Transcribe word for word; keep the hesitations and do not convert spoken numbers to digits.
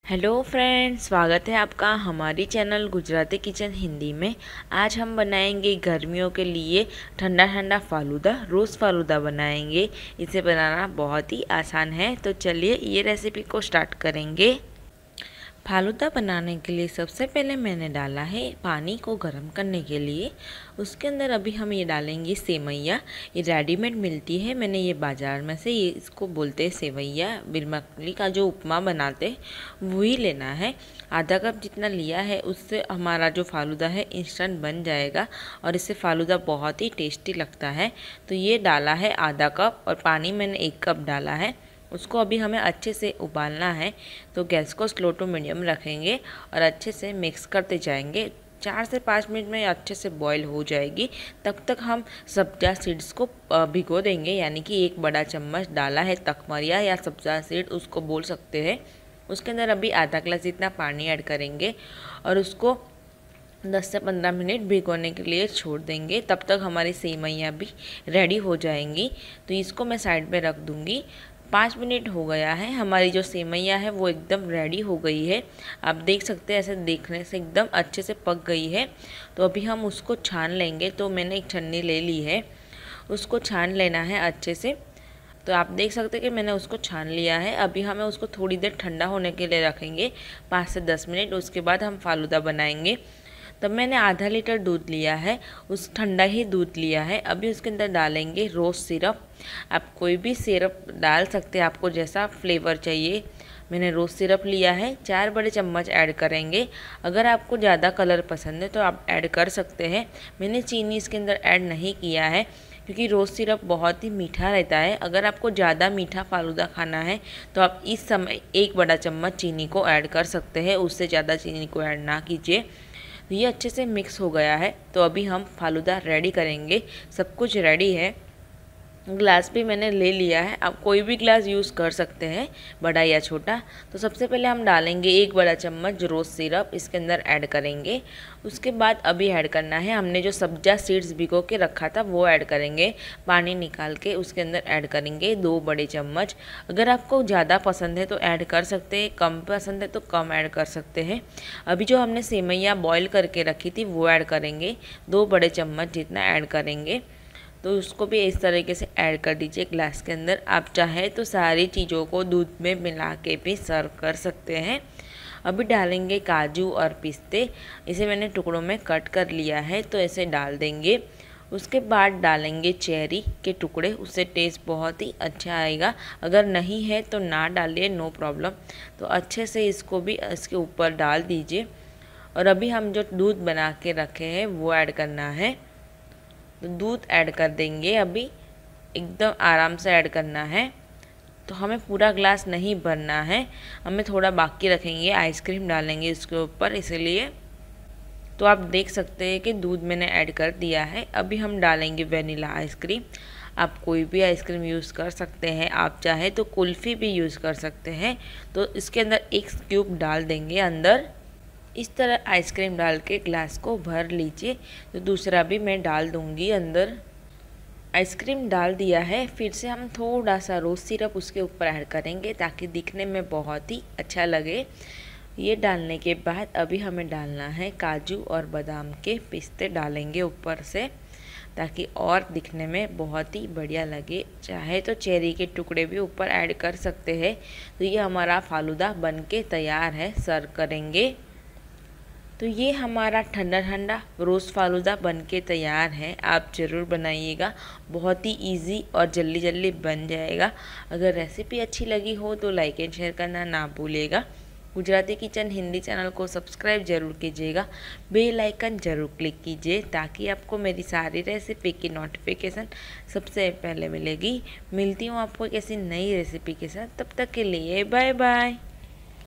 Hello friends, स्वागत है आपका हमारी चैनल गुजराती किचन हिंदी में। आज हम बनाएंगे गर्मियों के लिए ठंडा ठंडा फालूदा, रोज़ फालूदा बनाएंगे। इसे बनाना बहुत ही आसान है, तो चलिए ये रेसिपी को स्टार्ट करेंगे। फालूदा बनाने के लिए सबसे पहले मैंने डाला है पानी को गर्म करने के लिए। उसके अंदर अभी हम ये डालेंगे सेवैया। ये रेडीमेड मिलती है, मैंने ये बाज़ार में से, ये इसको बोलते हैं सेवैया। बिरमकली का जो उपमा बनाते वही लेना है। आधा कप जितना लिया है उससे हमारा जो फालूदा है इंस्टेंट बन जाएगा और इससे फालूदा बहुत ही टेस्टी लगता है। तो ये डाला है आधा कप और पानी मैंने एक कप डाला है। उसको अभी हमें अच्छे से उबालना है, तो गैस को स्लो टू मीडियम रखेंगे और अच्छे से मिक्स करते जाएंगे। चार से पाँच मिनट में अच्छे से बॉईल हो जाएगी। तब तक हम सब्जा सीड्स को भिगो देंगे, यानी कि एक बड़ा चम्मच डाला है तकमरिया या सब्जा सीड उसको बोल सकते हैं। उसके अंदर अभी आधा गिलास जितना पानी ऐड करेंगे और उसको दस से पंद्रह मिनट भिगोने के लिए छोड़ देंगे। तब तक हमारी सेवैयाँ भी रेडी हो जाएंगी, तो इसको मैं साइड में रख दूँगी। पाँच मिनट हो गया है, हमारी जो सेवैयाँ है वो एकदम रेडी हो गई है। आप देख सकते हैं, ऐसे देखने से एकदम अच्छे से पक गई है। तो अभी हम उसको छान लेंगे। तो मैंने एक छन्नी ले ली है, उसको छान लेना है अच्छे से। तो आप देख सकते हैं कि मैंने उसको छान लिया है। अभी हमें उसको थोड़ी देर ठंडा होने के लिए रखेंगे, पाँच से दस मिनट। उसके बाद हम फालूदा बनाएंगे। तब मैंने आधा लीटर दूध लिया है, उस ठंडा ही दूध लिया है। अभी उसके अंदर डालेंगे रोज़ सिरप। आप कोई भी सिरप डाल सकते हैं, आपको जैसा फ्लेवर चाहिए। मैंने रोज़ सिरप लिया है, चार बड़े चम्मच ऐड करेंगे। अगर आपको ज़्यादा कलर पसंद है तो आप ऐड कर सकते हैं। मैंने चीनी इसके अंदर ऐड नहीं किया है क्योंकि रोज़ सिरप बहुत ही मीठा रहता है। अगर आपको ज़्यादा मीठा फालूदा खाना है तो आप इस समय एक बड़ा चम्मच चीनी को ऐड कर सकते हैं, उससे ज़्यादा चीनी को ऐड ना कीजिए। ये अच्छे से मिक्स हो गया है, तो अभी हम फालूदा रेडी करेंगे। सब कुछ रेडी है। ग्लास भी मैंने ले लिया है, आप कोई भी ग्लास यूज़ कर सकते हैं, बड़ा या छोटा। तो सबसे पहले हम डालेंगे एक बड़ा चम्मच रोज़ सिरप, इसके अंदर ऐड करेंगे। उसके बाद अभी ऐड करना है हमने जो सब्जा सीड्स भिगो के रखा था वो ऐड करेंगे। पानी निकाल के उसके अंदर ऐड करेंगे दो बड़े चम्मच। अगर आपको ज़्यादा पसंद है तो ऐड कर सकते हैं, कम पसंद है तो कम ऐड कर सकते हैं। अभी जो हमने सेवैयाँ बॉईल करके रखी थी वो ऐड करेंगे, दो बड़े चम्मच जितना ऐड करेंगे। तो उसको भी इस तरीके से ऐड कर दीजिए ग्लास के अंदर। आप चाहे तो सारी चीज़ों को दूध में मिला के भी सर्व कर सकते हैं। अभी डालेंगे काजू और पिस्ते, इसे मैंने टुकड़ों में कट कर लिया है, तो ऐसे डाल देंगे। उसके बाद डालेंगे चेरी के टुकड़े, उससे टेस्ट बहुत ही अच्छा आएगा। अगर नहीं है तो ना डालिए, नो प्रॉब्लम। तो अच्छे से इसको भी इसके ऊपर डाल दीजिए। और अभी हम जो दूध बना के रखे हैं वो ऐड करना है, तो दूध ऐड कर देंगे। अभी एकदम आराम से ऐड करना है, तो हमें पूरा ग्लास नहीं भरना है, हमें थोड़ा बाकी रखेंगे। आइसक्रीम डालेंगे इसके ऊपर, इसलिए। तो आप देख सकते हैं कि दूध मैंने ऐड कर दिया है। अभी हम डालेंगे वेनिला आइसक्रीम। आप कोई भी आइसक्रीम यूज़ कर सकते हैं, आप चाहे तो कुल्फ़ी भी यूज़ कर सकते हैं। तो इसके अंदर एक क्यूब डाल देंगे अंदर। इस तरह आइसक्रीम डाल के ग्लास को भर लीजिए। तो दूसरा भी मैं डाल दूंगी अंदर। आइसक्रीम डाल दिया है, फिर से हम थोड़ा सा रोज़ सिरप उसके ऊपर ऐड करेंगे ताकि दिखने में बहुत ही अच्छा लगे। ये डालने के बाद अभी हमें डालना है काजू और बादाम के पिस्ते, डालेंगे ऊपर से ताकि और दिखने में बहुत ही बढ़िया लगे। चाहे तो चेरी के टुकड़े भी ऊपर ऐड कर सकते हैं। तो ये हमारा फालूदा बन के तैयार है, सर्व करेंगे। तो ये हमारा ठंडा ठंडा रोज़ फालूदा बन के तैयार है। आप ज़रूर बनाइएगा, बहुत ही इजी और जल्दी जल्दी बन जाएगा। अगर रेसिपी अच्छी लगी हो तो लाइक एंड शेयर करना ना भूलिएगा। गुजराती किचन हिंदी चैनल को सब्सक्राइब जरूर कीजिएगा, बेल आइकन जरूर क्लिक कीजिए ताकि आपको मेरी सारी रेसिपी की नोटिफिकेशन सबसे पहले मिलेगी। मिलती हूँ आपको किसी नई रेसिपी के साथ, तब तक के लिए बाय बाय।